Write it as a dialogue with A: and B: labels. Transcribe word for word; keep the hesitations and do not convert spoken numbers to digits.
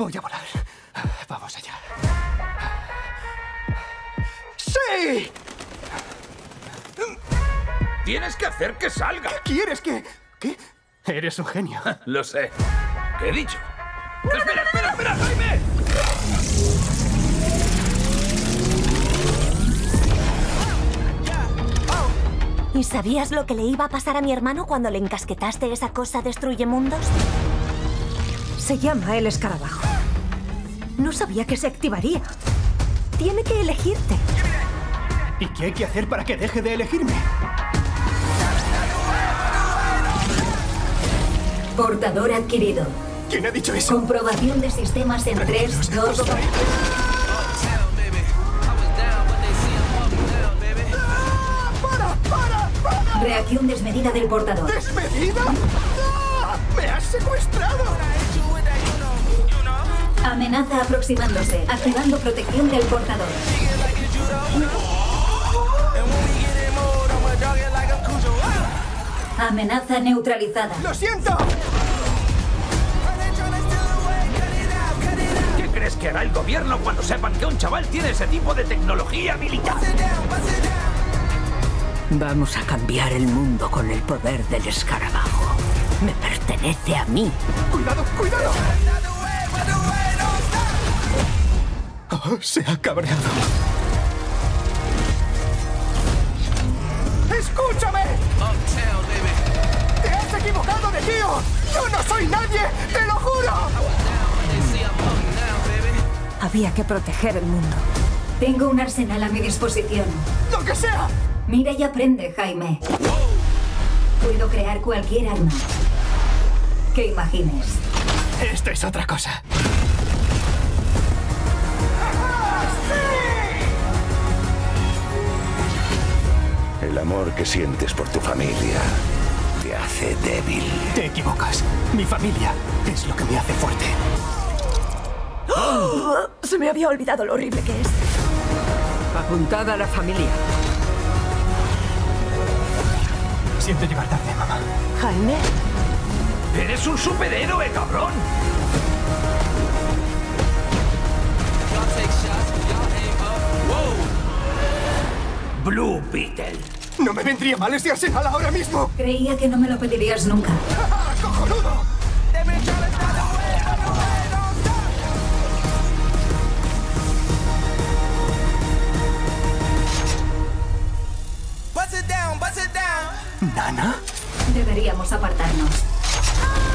A: Voy a volar. Vamos allá. ¡Sí!
B: Tienes que hacer que salga.
A: ¿Qué quieres que...? ¿Qué? Eres un genio.
B: Lo sé. ¿Qué he dicho? ¡No, ¡Espera, espera, espera, Jaime!
C: ¿Y sabías lo que le iba a pasar a mi hermano cuando le encasquetaste esa cosa destruye mundos?
D: Se llama el escarabajo. No sabía que se activaría. Tiene que elegirte.
A: ¿Y qué hay que hacer para que deje de elegirme?
E: Portador adquirido.
A: ¿Quién ha dicho eso?
E: Comprobación de sistemas en tres, dos...
A: ¡Para, para, para!
E: Reacción desmedida del portador.
A: ¿Desmedida? ¡Ah! ¡Me has secuestrado!
E: Amenaza aproximándose, activando protección del portador. Amenaza neutralizada.
A: ¡Lo siento!
B: ¿Qué crees que hará el gobierno cuando sepan que un chaval tiene ese tipo de tecnología militar?
F: Vamos a cambiar el mundo con el poder del escarabajo. Me pertenece a mí.
A: ¡Cuidado, cuidado! Oh, se ha cabreado. ¡Escúchame! ¡Te has equivocado de tío! ¡Yo no soy nadie! ¡Te lo juro!
D: Había que proteger el mundo.
E: Tengo un arsenal a mi disposición.
A: ¡Lo que sea!
E: Mira y aprende, Jaime. Puedo crear cualquier arma que imagines.
A: Esto es otra cosa.
G: El amor que sientes por tu familia te hace débil.
A: Te equivocas. Mi familia es lo que me hace fuerte.
D: ¡Oh! Se me había olvidado lo horrible que es.
F: Apuntada a la familia.
A: Siento llegar tarde, mamá.
D: Jaime.
B: ¡Eres un superhéroe, cabrón! Blue Beetle.
A: No me vendría mal ese arsenal ahora mismo.
E: Creía que no me lo pedirías nunca.
A: ¡Ah, cojonudo! ¿Nana?
E: Deberíamos apartarnos.